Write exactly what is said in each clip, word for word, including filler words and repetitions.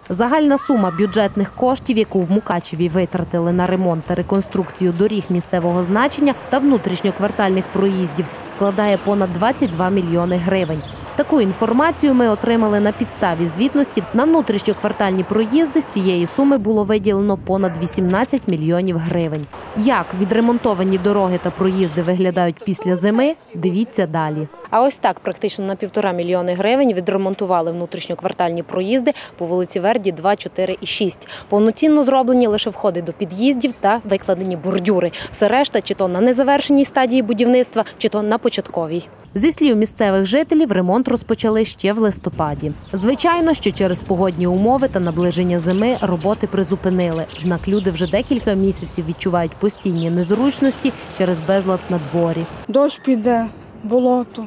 Загальна сума бюджетних коштів, яку в Мукачеві витратили на ремонт та реконструкцію доріг місцевого значення та внутрішньоквартальних проїздів, складає понад двадцять два мільйони гривень. Таку інформацію ми отримали на підставі звітності. На внутрішньоквартальні проїзди з цієї суми було виділено понад вісімнадцять мільйонів гривень. Як відремонтовані дороги та проїзди виглядають після зими, дивіться далі. А ось так практично на півтора мільйони гривень відремонтували внутрішньоквартальні проїзди по вулиці Верді два, чотири і шість. Повноцінно зроблені лише входи до під'їздів та викладені бордюри. Все решта чи то на незавершеній стадії будівництва, чи то на початковій. Зі слів місцевих жителів, ремонт розпочали ще в листопаді. Звичайно, що через погодні умови та наближення зими роботи призупинили. Однак люди вже декілька місяців відчувають постійні незручності через безлад на дворі. Дощ піде, болото,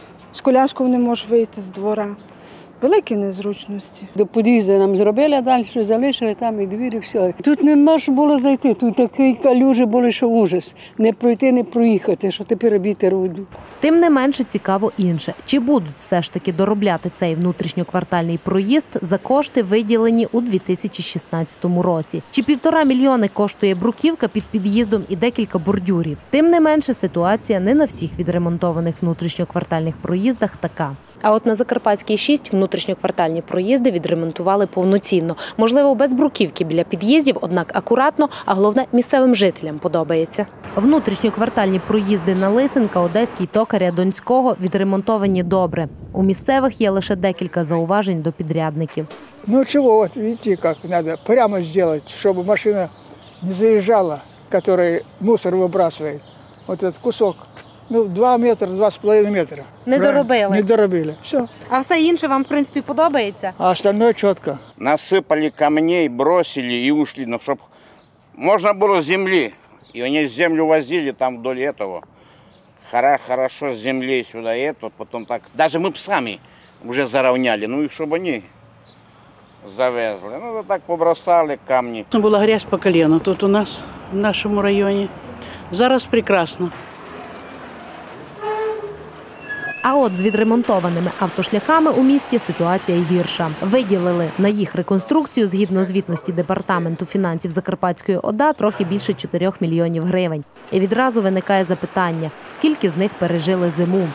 з коляскою не можеш вийти з двора. Великі незручності. До під'їзду нам зробили, а далі залишили там і двері, все. Тут не можна було зайти, тут такі калюжі були, що ужас. Не пройти, не проїхати, що тепер робити роду. Тим не менше цікаво інше. Чи будуть все ж таки доробляти цей внутрішньоквартальний проїзд за кошти, виділені у дві тисячі шістнадцятому році? Чи півтора мільйони коштує бруківка під під'їздом і декілька бордюрів? Тим не менше ситуація не на всіх відремонтованих внутрішньоквартальних проїздах така. А от на Закарпатській шість внутрішньоквартальні проїзди відремонтували повноцінно. Можливо, без бруківки біля під'їздів, однак акуратно, а головне місцевим жителям подобається. Внутрішньоквартальні проїзди на Лисенка, Одеській, Токаря, Донського відремонтовані добре. У місцевих є лише декілька зауважень до підрядників. Ну чого, от видите, як треба прямо зробити, щоб машина не заїжджала, яка мусор вибрасує. Ось цей кусок. Ну, два метри, два з половиною метра. Не доробили? Не доробили. Все. А все інше вам, в принципі, подобається? А остальное чітко. Насипали камней, бросили і ушли, ну, щоб можна було землі. І вони землю возили там вдоль этого. Хорошо з землі сюди, это, потім так. Даже ми б самі вже заровняли, ну, і щоб вони завезли. Ну, так побросали камні. Була грязь по коліну тут у нас, в нашому районі. Зараз прекрасно. А от з відремонтованими автошляхами у місті ситуація гірша. Виділили на їх реконструкцію, згідно звітності Департаменту фінансів Закарпатської ОДА, трохи більше чотирьох мільйонів гривень. І відразу виникає запитання, скільки з них пережили зиму?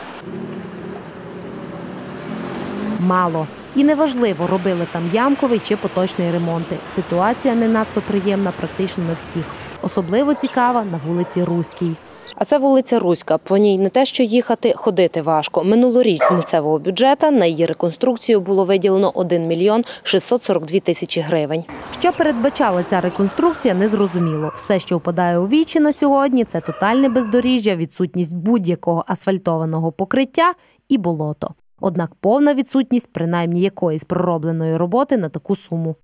Мало. І неважливо, робили там ямковий чи поточний ремонти. Ситуація не надто приємна практично на всіх. Особливо цікава на вулиці Руській. А це вулиця Руська. По ній не те, що їхати, ходити важко. Минулоріч з місцевого бюджету на її реконструкцію було виділено один мільйон шістсот сорок дві тисячі гривень. Що передбачала ця реконструкція, незрозуміло. Все, що впадає у вічі на сьогодні – це тотальне бездоріжжя, відсутність будь-якого асфальтованого покриття і болото. Однак повна відсутність принаймні якоїсь проробленої роботи на таку суму.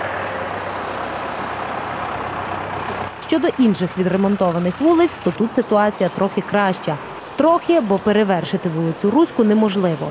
Щодо інших відремонтованих вулиць, то тут ситуація трохи краща. Трохи, бо перевершити вулицю Руську неможливо.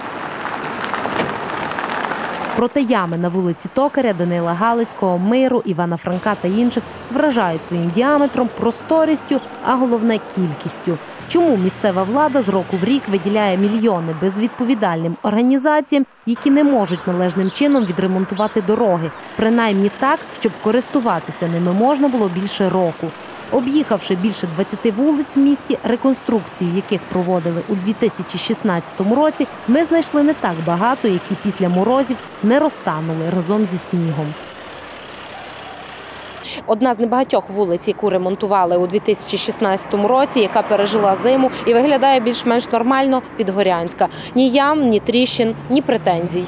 Проте ями на вулиці Токаря, Данила Галицького, Миру, Івана Франка та інших вражають своїм діаметром, просторістю, а головне – кількістю. Чому місцева влада з року в рік виділяє мільйони безвідповідальним організаціям, які не можуть належним чином відремонтувати дороги? Принаймні так, щоб користуватися ними можна було більше року. Об'їхавши більше двадцяти вулиць в місті, реконструкцію яких проводили у дві тисячі шістнадцятому році, ми знайшли не так багато, які після морозів не розтанули разом зі снігом. Одна з небагатьох вулиць, яку ремонтували у дві тисячі шістнадцятому році, яка пережила зиму і виглядає більш-менш нормально – Підгорянська. Ні ям, ні тріщин, ні претензій.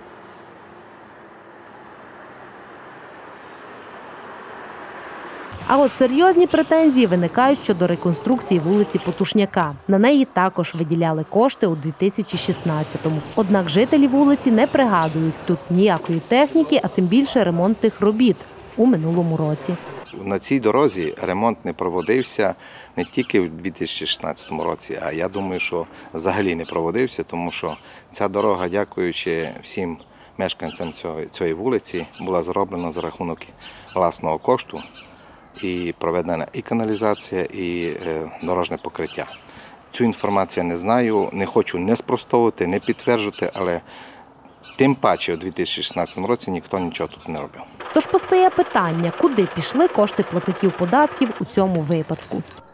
А от серйозні претензії виникають щодо реконструкції вулиці Потушняка. На неї також виділяли кошти у дві тисячі шістнадцятому. Однак жителі вулиці не пригадують тут ніякої техніки, а тим більше ремонтних робіт у минулому році. На цій дорозі ремонт не проводився не тільки в дві тисячі шістнадцятому році, а я думаю, що взагалі не проводився, тому що ця дорога, дякуючи всім мешканцям цієї вулиці, була зроблена за рахунок власного кошту. І проведена і каналізація, і дорожнє покриття. Цю інформацію я не знаю, не хочу не спростовувати, не підтверджувати, але Тим паче у дві тисячі шістнадцятому році ніхто нічого тут не робив. Тож постає питання, куди пішли кошти платників податків у цьому випадку.